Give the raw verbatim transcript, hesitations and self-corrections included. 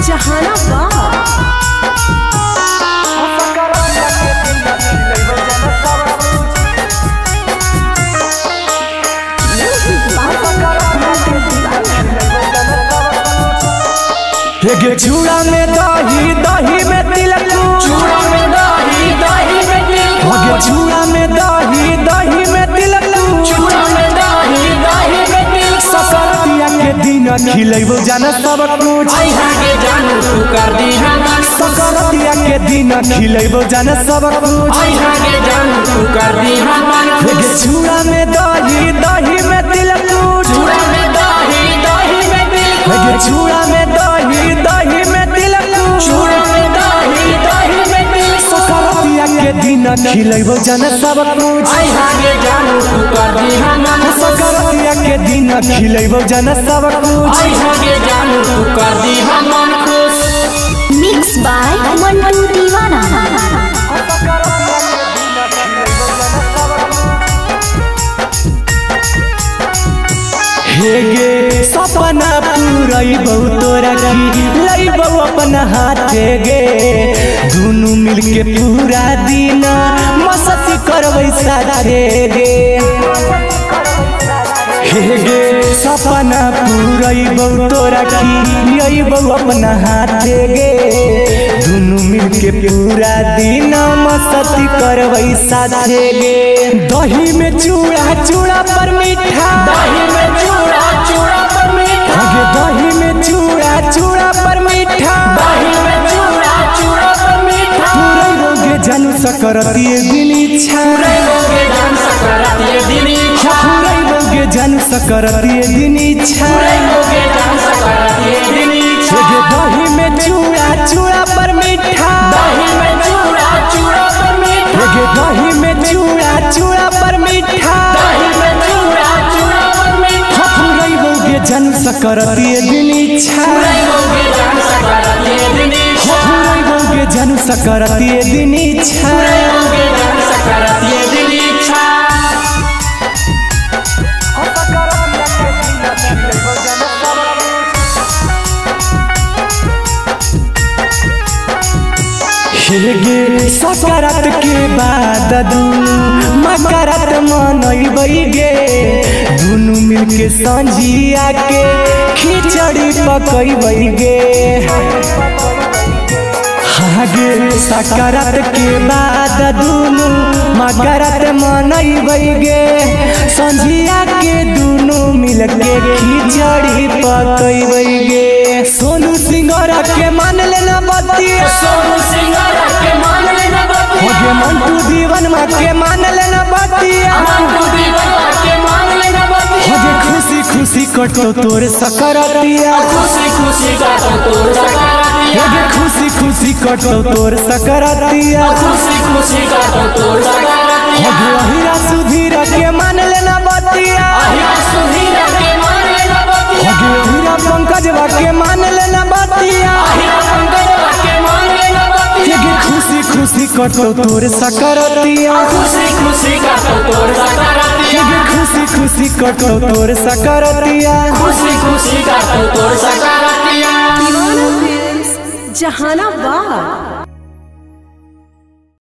जहानाबाद। गे चूड़ा में दही दही में तिलक, चूड़ा में दही दही में तिलक, गे चूड़ा में दही दही में तिलक, चूड़ा में दही दही में तिलक। सकरतिया के दिन खिलैबो जाना सब कुछ, आई हागे जानू तू कर दी हम। सकरतिया के दिन खिलैबो जाना सब कुछ, आई हागे जानू तू कर दी हम। गे चूड़ा में दही दही में तिलक, चूड़ा में दही दही में तिलक, गे चूड़ा में दही दही में तिलक, चूड़ा में दही दही में तिलक। सकरतिया के दिन खिलैबो जाना सब कुछ, आई हागे जानू तू कर दी हम। सकरतिया के दिन खिलैबो जाना सब कुछ। आई हागे जानू तू कर दी हम खुश। मिक्स बाय मंटू दीवाना। हे गे सपना पूरैबौ तोरा खिलैबौ अपना हाथे गे, दुनू मिलके पूरा दिन मस्ती करबै साथे गे। हे गे सपना पूरैबौ तोरा खिलैबौ अपना हाथे गे, दुनू मिलके पूरा दिन मस्ती करबै साथे गे। दही में चूड़ा चूड़ा पर मीठा, दही में चूड़ा चूड़ा पर मीठा, गे दही में चूड़ा चूड़ा पर मीठा, दही में चूड़ा चूड़ा पर मीठा। पूरैबौ गे जानू सकरतिये दिन इच्छा, पूरैबौ गे जानू सकरतिये दिन इच्छा, पूरैबौ गे जानू सकरतिये दिन इच्छा। पूरैबौ गे जानू सकरतिये दिन इच्छा। गे दही में चूड़ा चूड़ा पर मीठा, दही में चूड़ा चूड़ा पर मीठा, गे दही में चूड़ा चूड़ा पर मीठा, दही में चूड़ा चूड़ा पर मीठा। पूरैबौ गे जानू सकरतिये दिन इच्छा, पूरैबौ गे जानू सकरतिये दिन इच्छा, पूरैबौ गे जानू सकरतिये दिन इच्छा। पूरैबौ गे जानू सकरतिये दिन इच्छा। हे गे सकरात के बाद दुनू मकरात मनैबै गे, दुनू मिलके संझिया के खिचड़ी पकैबै गे। हागे सकरात के बाद दुनू मकरात मनैबै गे, संझिया के दुनू मिलके खिचड़ी पकैबै गे। सोनू सिंघारा के मान लेना बतिया, सोनू सिंघारा के मान लेना बतिया, गे मंटू दीवाना के मान लेना बतिया, मंटू दीवाना के मान लेना बतिया। गे खुशी खुशी कटो तोर सकरतिया, खुशी खुशी काटो तोर सकरतिया, गे खुशी खुशी कटो तोर सकरतिया, खुशी खुशी काटो तोर सकरतिया। गे अहिरा सुधीर के मान लेना बतिया, अहिरा सुधीर के मान लेना बतिया, गे अहिरा पंकजवा के मान लेना बतिया, अहिरा पंकजवा के मान लेना बतिया। गे खुशी खुशी कटो तोर सकरतिया, खुशी खुशी काटो तोर सकरतिया, गे खुशी खुशी कटो तोर सकरतिया। खुशी खुशी काटो तोर सकरतिया। दीवाना फिल्म्स जहानाबाद।